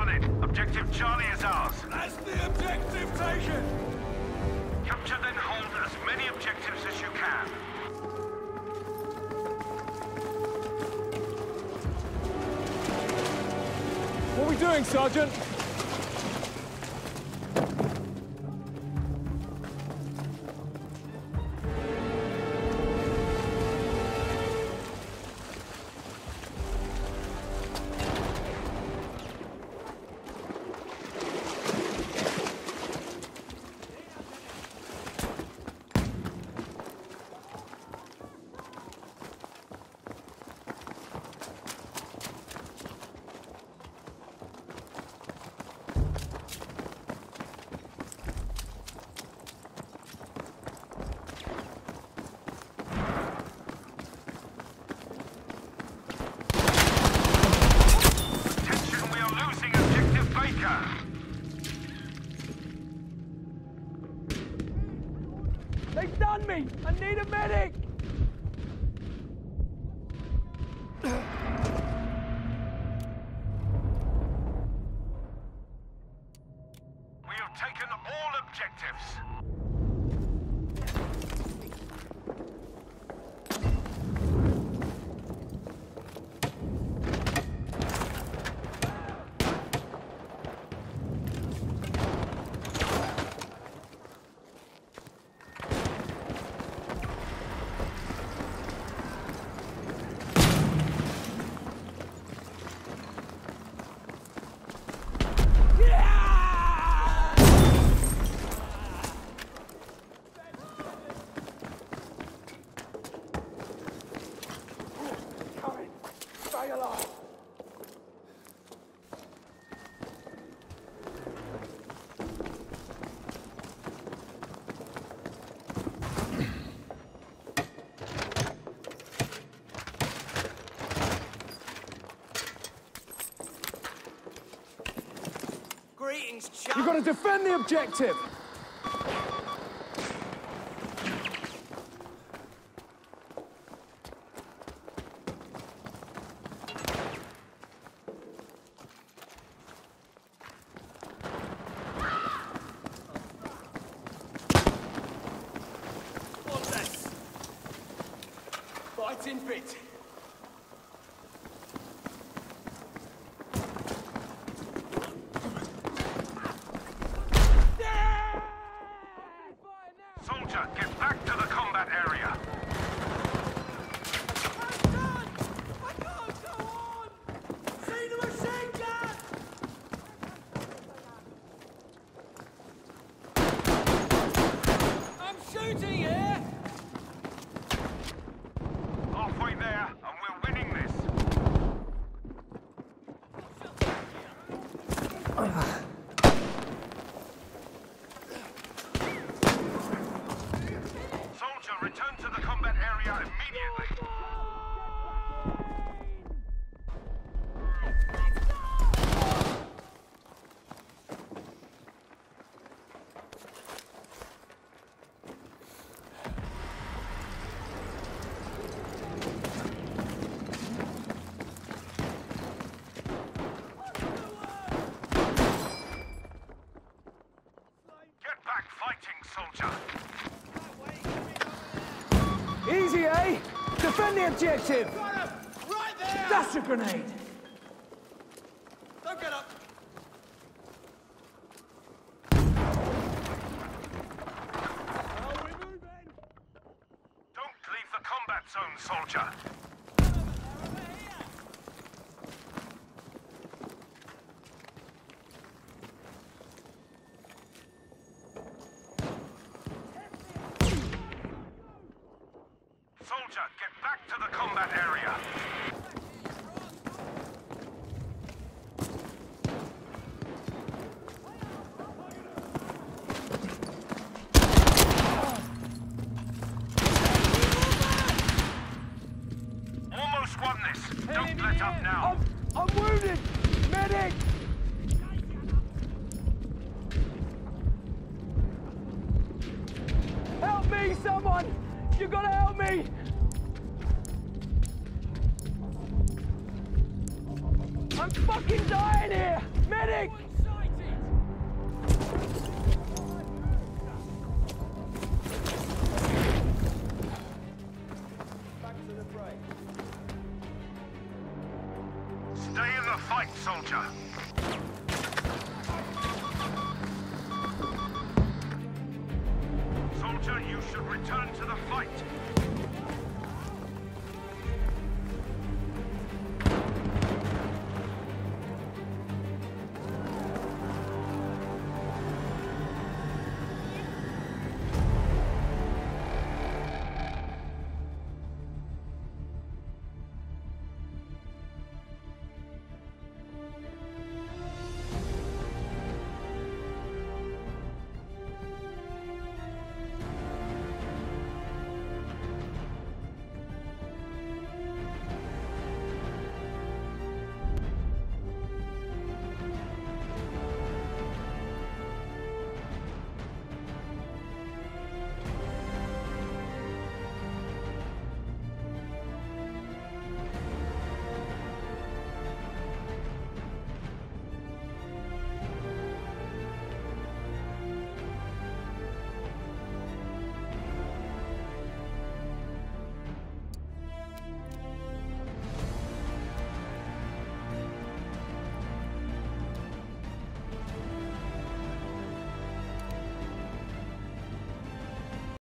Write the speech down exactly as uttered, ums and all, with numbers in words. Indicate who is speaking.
Speaker 1: done it. Objective Charlie is ours.
Speaker 2: That's the objective taken!
Speaker 1: Capture then hold as many objectives as you can.
Speaker 2: What are we doing, Sergeant? They've done me! I need a medic!
Speaker 1: We have taken all objectives.
Speaker 2: Greetings, chap.
Speaker 3: You've got to defend the objective!
Speaker 2: What's this? Fighting fit.
Speaker 1: Soldier, get back to the combat area.
Speaker 2: I'm done! I can't go on! See the machine gun! I'm shooting here!
Speaker 1: Halfway there, and we're winning this. Soldier, return to the combat area immediately. Get back fighting, soldier.
Speaker 3: Easy, eh? Defend the objective!
Speaker 2: Got him! Right there!
Speaker 3: That's a grenade!
Speaker 2: Don't get up! Are we moving?
Speaker 1: Don't leave the combat zone, soldier.
Speaker 2: Over here!
Speaker 1: Soldier, get back to the combat area. Almost won this. Don't let up now.
Speaker 3: I'm, I'm wounded! Medic! Help me, someone! You gotta help me! I'm fucking dying here! Medic!
Speaker 1: capture. Soldier, you should return to the fight.